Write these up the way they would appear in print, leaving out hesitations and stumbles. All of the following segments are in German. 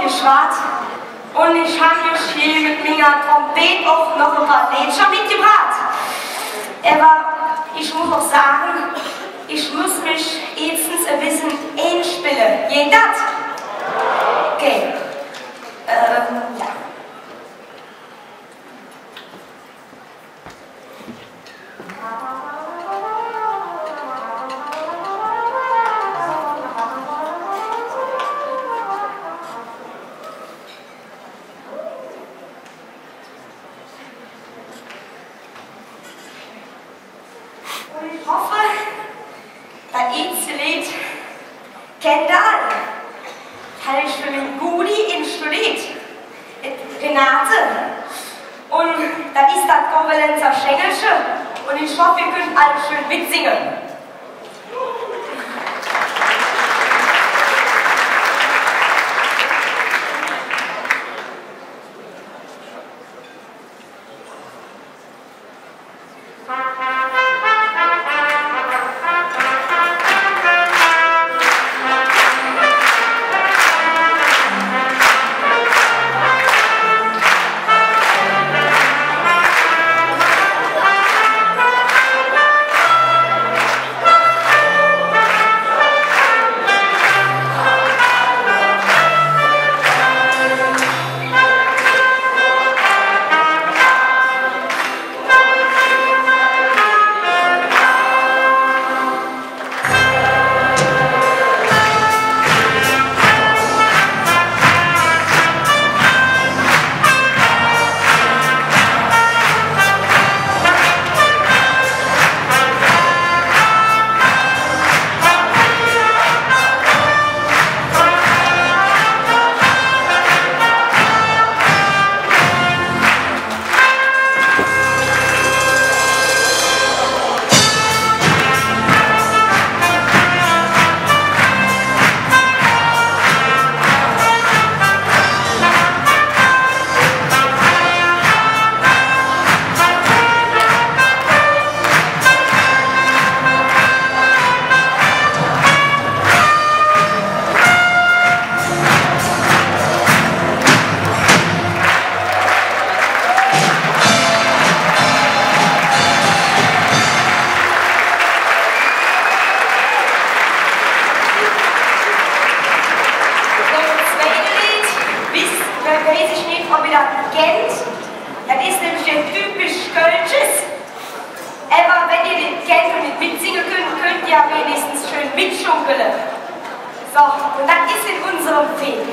geschwart und ich habe mich hier mit meiner Trompete auch noch ein paar Lieder mitgebracht. Aber ich muss auch sagen, ich muss mich jetzt ein bisschen einspielen. Geht das? Okay. Ja. Ich hoffe, das erste Lied kennt ihr alle. Das habe ich für meinen Gudi instruiert. Renate. Und das ist das Konvalenzer Schengelsche. Und ich hoffe, ihr könnt alle schön mitsingen. Das ist nämlich ein typisch Kölsches. Aber wenn ihr den kennt und nicht mitsingen könnt, könnt ihr ja wenigstens schön mitschunkeln. So, und das ist in unserem Weg.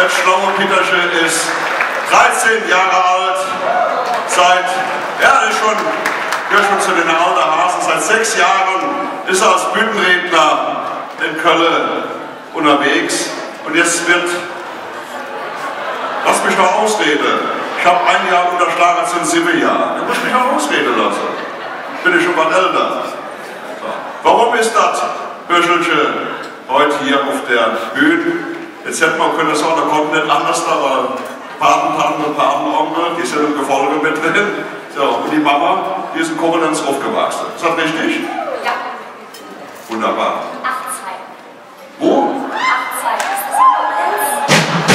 das schlaue Peterchen ist 13 Jahre alt, er ist schon, gehört schon zu den alten Hasen, seit 6 Jahren ist er als Bühnenredner in Köln unterwegs und jetzt wird, lass mich noch ausreden, ich habe ein Jahr unterschlagen als in 7 Jahren, du musst mich auch ausreden lassen, bin ich schon mal älter. So. Warum ist das Böschelchen heute hier auf der Bühne? Jetzt hätte man können sagen, da kommt nicht anders, aber Patentante und Patenonkel, die sind im Gefolge mit drin. So, und die Mama, die ist in Koblenz aufgewachsen. Ist das richtig? Ja. Wunderbar. Achtzeit. Wo? Achtzeit. Ist das in Koblenz?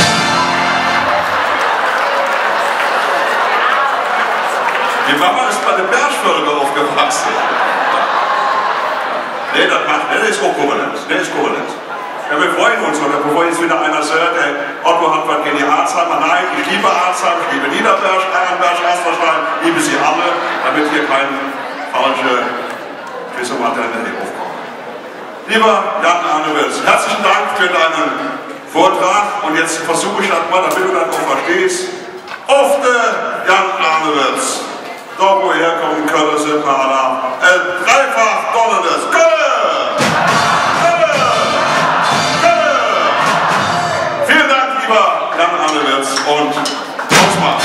Die Mama ist bei den Bergvölkern aufgewachsen. Nee, das macht, nee, ist auch Koblenz. Nee, ist Koblenz. Ja, wir freuen uns, oder bevor jetzt wieder einer sagt, der Otto hat was gegen die Arzheimer. Nein, ich liebe Arzheim, ich liebe Niederberg, Ehrenberg, Asterstein, liebe sie alle, damit hier keine falsche Quizzomaterial aufkommt. Lieber Jan Arnewitz, herzlichen Dank für deinen Vortrag und jetzt versuche ich das mal, damit du das auch verstehst. Auf der Jan Arnewitz, da wo wir herkommen, Köln sind wir alle, dreifach donnerndes Köln! Jan Arnewitz und Ausmaß.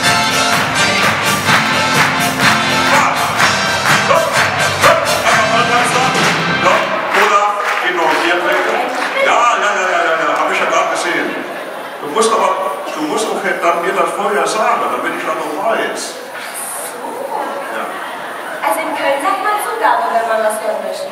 Oder geht noch hier trinken? Ja, habe ich ja gerade gesehen. Du musst auch dann mir das vorher sagen, damit ich das noch weiß. Ja. Also in Köln sagt man Zugabe, wenn man das hören möchte.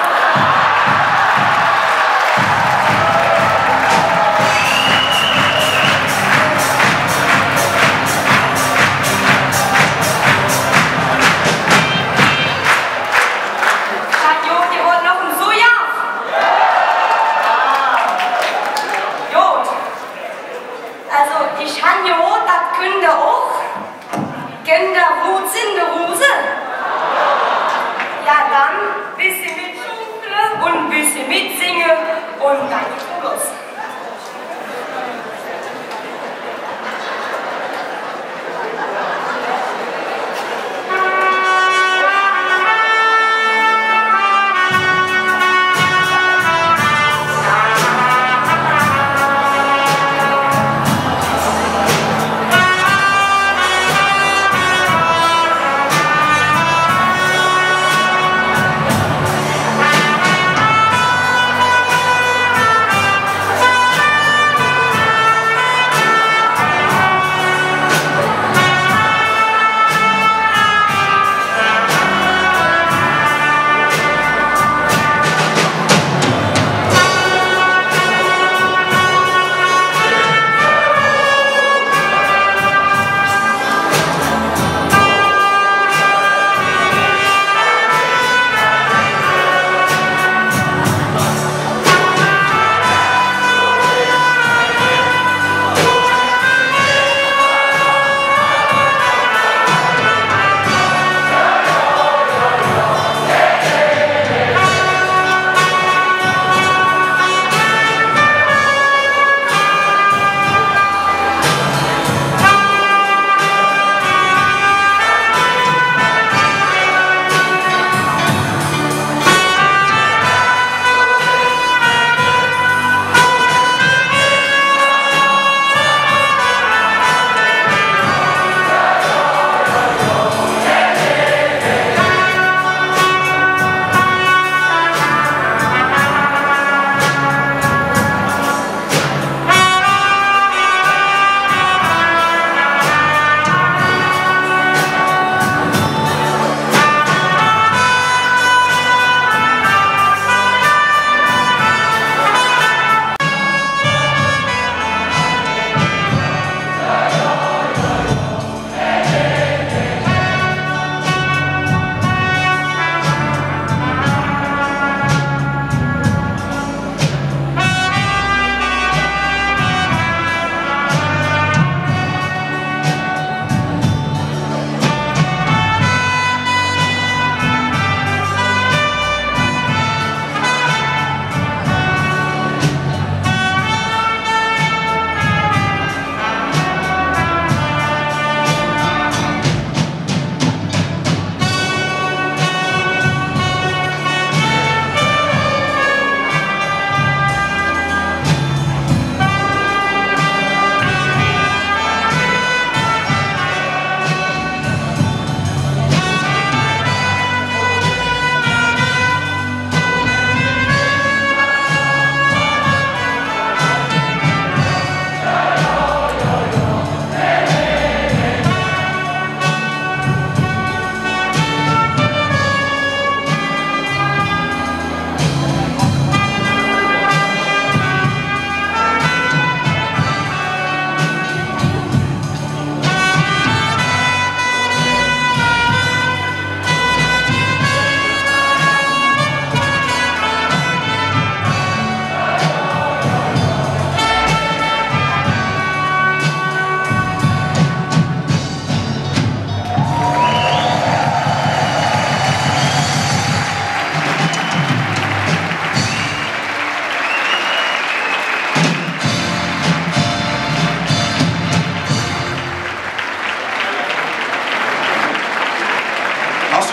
Ja, dann ein bisschen mit Schunkle und ein bisschen mitsingen und dann geht's los.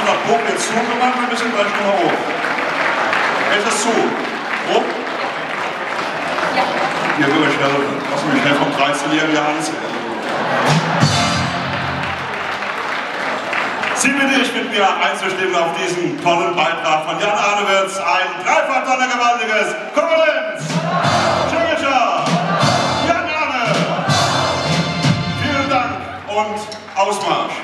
das Buch jetzt zugemacht, wir müssen gleich nochmal hoch. Jetzt ist zu. Wo? Ja. Hier will ich helfen. Lass mich schnell vom 13-jährigen anziehen. Sie bitte ich mit mir einzustimmen auf diesen tollen Beitrag von Jan Arnewitz. Ein dreifach donnergewaltiges Konkurrenz! Tschüsser! Jan Arne! Vielen Dank und Ausmarsch!